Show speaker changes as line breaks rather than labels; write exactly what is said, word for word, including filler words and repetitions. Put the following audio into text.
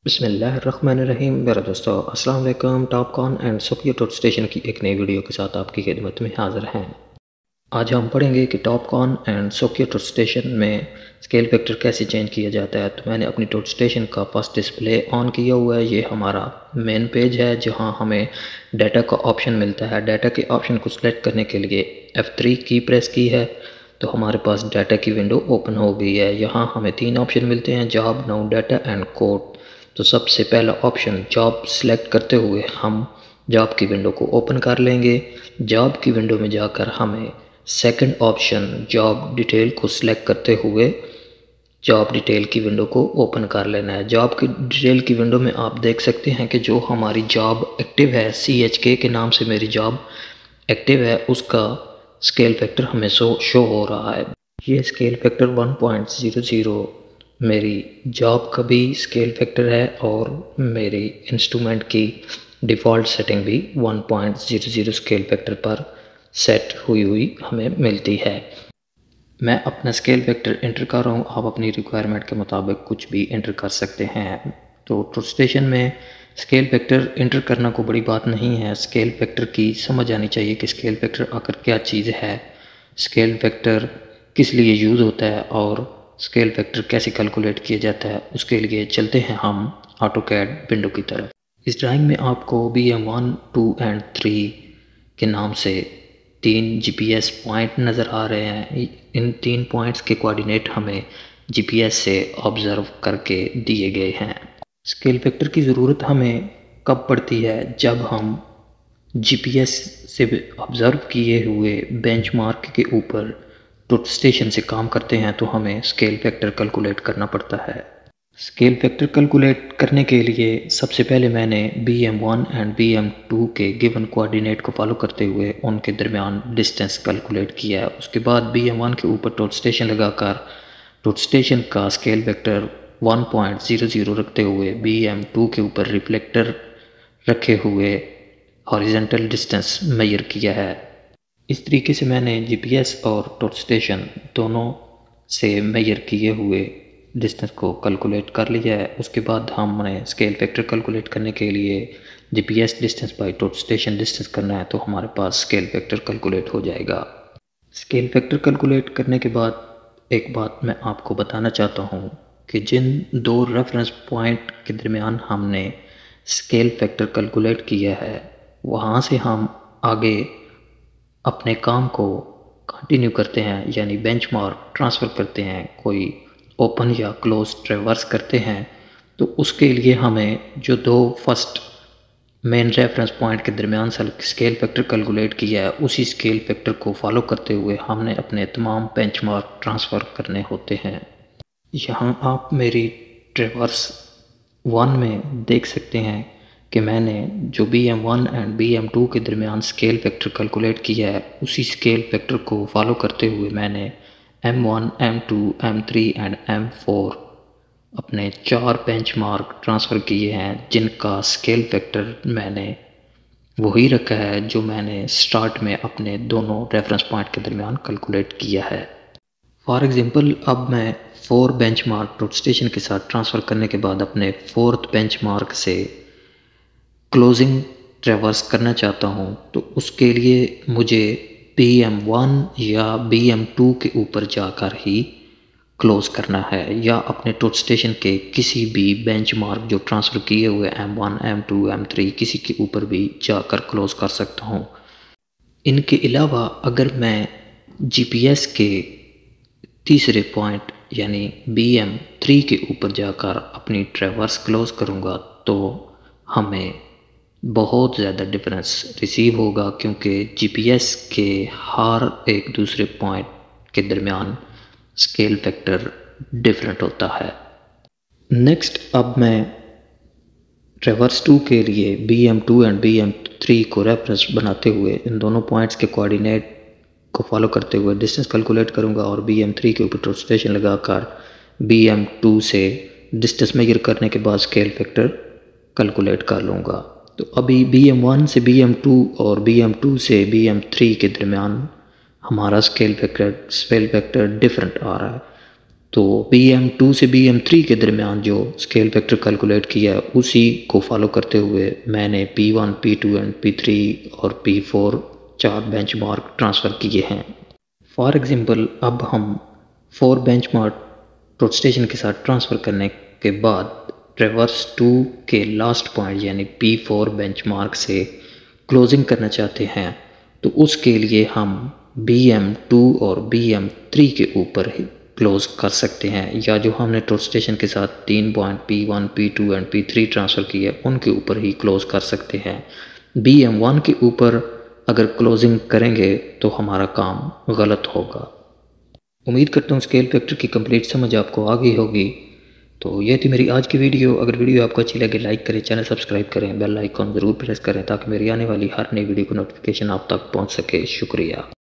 बिस्मिल्लाहिर्रहमानिर्रहीम। मेरा दोस्तों अस्सलाम वालेकुम। Topcon and Sokkia total station की एक नई वीडियो के साथ आपकी खिदमत में हाज़िर हैं। आज हम पढ़ेंगे कि Topcon and Sokkia total station में स्केल फैक्टर कैसे चेंज किया जाता है। तो मैंने अपनी टूर स्टेशन का फर्स्ट डिस्प्ले ऑन किया हुआ है। ये हमारा मेन पेज है जहाँ हमें डाटा का ऑप्शन मिलता है। डाटा के ऑप्शन को सिलेक्ट करने के लिए एफ थ्री की प्रेस की है तो हमारे पास डाटा की विंडो ओपन हो गई है। यहाँ हमें तीन ऑप्शन मिलते हैं, job, now, data and code. तो सबसे पहला ऑप्शन जॉब सिलेक्ट करते हुए हम जॉब की विंडो को ओपन कर लेंगे। जॉब की विंडो में जाकर हमें सेकंड ऑप्शन जॉब डिटेल को सिलेक्ट करते हुए जॉब डिटेल की विंडो को ओपन कर लेना है। जॉब की डिटेल की विंडो में आप देख सकते हैं कि जो हमारी जॉब एक्टिव है, सी एच के के नाम से मेरी जॉब एक्टिव है, उसका स्केल फैक्टर हमें शो शो हो रहा है। ये scale factor one point zero zero मेरी जॉब का भी स्केल फैक्टर है और मेरी इंस्ट्रूमेंट की डिफ़ॉल्ट सेटिंग भी one point zero zero scale factor पर सेट हुई हुई हमें मिलती है। मैं अपना स्केल फैक्टर एंटर कर रहा हूँ। आप अपनी रिक्वायरमेंट के मुताबिक कुछ भी एंटर कर सकते हैं। तो टूर स्टेशन में स्केल फैक्टर एंटर करना कोई बड़ी बात नहीं है। स्केल फैक्टर की समझ आनी चाहिए कि स्केल फैक्टर आकर क्या चीज़ है, स्केल फैक्टर किस लिए यूज़ होता है और स्केल फैक्टर कैसे कैलकुलेट किया जाता है। उसके लिए चलते हैं हम ऑटोकैड विंडो की तरफ। इस ड्राइंग में आपको B M one, two and three के नाम से तीन जीपीएस पॉइंट नज़र आ रहे हैं। इन तीन पॉइंट्स के कोऑर्डिनेट हमें जीपीएस से ऑब्ज़र्व करके दिए गए हैं। स्केल फैक्टर की ज़रूरत हमें कब पड़ती है? जब हम जीपीएस से ऑब्ज़र्व किए हुए बेंचमार्क के ऊपर टूर स्टेशन से काम करते हैं तो हमें स्केल फैक्टर कैलकुलेट करना पड़ता है। स्केल फैक्टर कैलकुलेट करने के लिए सबसे पहले मैंने B M one and B M two के गिवन कोऑर्डिनेट को फॉलो करते हुए उनके दरमियान डिस्टेंस कैलकुलेट किया है। उसके बाद बी एम वन के ऊपर टूर स्टेशन लगाकर टूर स्टेशन का scale factor one point zero zero रखते हुए बी एम टू के ऊपर रिफ्लेक्टर रखे हुए हॉरिजॉन्टल डिस्टेंस मेजर किया है। इस तरीके से मैंने जीपीएस और टूर स्टेशन दोनों से मेजर किए हुए डिस्टेंस को कैलकुलेट कर लिया है। उसके बाद हमने स्केल फैक्टर कैलकुलेट करने के लिए GPS distance by total station distance करना है तो हमारे पास स्केल फैक्टर कैलकुलेट हो जाएगा। स्केल फैक्टर कैलकुलेट करने के बाद एक बात मैं आपको बताना चाहता हूँ कि जिन दो रेफरेंस पॉइंट के दरमियान हमने स्केल फैक्टर कैलकुलेट किया है वहाँ से हम आगे अपने काम को कंटिन्यू करते हैं, यानी बेंचमार्क ट्रांसफ़र करते हैं, कोई ओपन या क्लोज ट्रेवर्स करते हैं तो उसके लिए हमें जो दो फर्स्ट मेन रेफरेंस पॉइंट के दरमियान स्केल फैक्टर कैलकुलेट किया है उसी स्केल फैक्टर को फॉलो करते हुए हमने अपने तमाम बेंचमार्क ट्रांसफ़र करने होते हैं। यहाँ आप मेरी ट्रेवर्स वन में देख सकते हैं कि मैंने जो B M one and B M two के दरमियान स्केल फैक्टर कैलकुलेट किया है उसी स्केल फैक्टर को फॉलो करते हुए मैंने M one, M two, M three and M four अपने चार बेंचमार्क ट्रांसफ़र किए हैं जिनका स्केल फैक्टर मैंने वही रखा है जो मैंने स्टार्ट में अपने दोनों रेफरेंस पॉइंट के दरमियान कैलकुलेट किया है। फॉर एग्ज़ाम्पल अब मैं फोर बेंचमार्क टूर स्टेशन के साथ ट्रांसफ़र करने के बाद अपने फोर्थ बेंचमार्क से क्लोजिंग ट्रेवर्स करना चाहता हूँ तो उसके लिए मुझे बी एम वन या बी एम टू के ऊपर जाकर ही क्लोज़ करना है या अपने टूर स्टेशन के किसी भी बेंचमार्क जो ट्रांसफ़र किए हुए M one, M two, M three किसी के ऊपर भी जाकर क्लोज़ कर सकता हूँ। इनके अलावा अगर मैं जीपीएस के तीसरे पॉइंट यानी बी एम थ्री के ऊपर जाकर अपनी ट्रेवर्स क्लोज़ करूँगा तो हमें बहुत ज़्यादा डिफरेंस रिसीव होगा क्योंकि जीपीएस के हर एक दूसरे पॉइंट के दरमियान स्केल फैक्टर डिफरेंट होता है। नेक्स्ट अब मैं ट्रेवर्स टू के लिए B M two and B M three को रेफरेंस बनाते हुए इन दोनों पॉइंट्स के कोऑर्डिनेट को फॉलो करते हुए डिस्टेंस कैलकुलेट करूंगा और बी एम थ्री के ऊपर टूर स्टेशन लगाकर बी एम टू से डिस्टेंस मेजर करने के बाद स्केल फैक्टर कैलकुलेट कर लूँगा। तो अभी बी एम वन से बी एम टू और बी एम टू से बी एम थ्री के दरमियान हमारा scale factor scale factor different आ रहा है तो बी एम टू से बी एम थ्री के दरमियान जो स्केल फैक्टर कैलकुलेट किया है उसी को फॉलो करते हुए मैंने P one, P two and P three और पी फोर चार बेंचमार्क ट्रांसफ़र किए हैं। फॉर एग्जांपल अब हम फोर बेंचमार्क ट्रुथ स्टेशन के साथ ट्रांसफ़र करने के बाद ट्रेवर्स टू के लास्ट पॉइंट यानी पी फोर बेंचमार्क से क्लोजिंग करना चाहते हैं, तो उसके लिए हम बी एम टू और बी एम थ्री के ऊपर ही क्लोज़ कर सकते हैं, या जो हमने ट्रुथ स्टेशन के साथ तीन point P one, P two and P three transfer किए उनके ऊपर ही क्लोज़ कर सकते हैं। बी एम वन के ऊपर अगर क्लोजिंग करेंगे तो हमारा काम गलत होगा। उम्मीद करता हूँ स्केल फैक्टर की कंप्लीट समझ आपको आ गई होगी। तो ये थी मेरी आज की वीडियो। अगर वीडियो आपको अच्छी लगे लाइक करें, चैनल सब्सक्राइब करें, बेल आइकॉन ज़रूर प्रेस करें ताकि मेरी आने वाली हर नई वीडियो को नोटिफिकेशन आप तक पहुँच सके। शुक्रिया।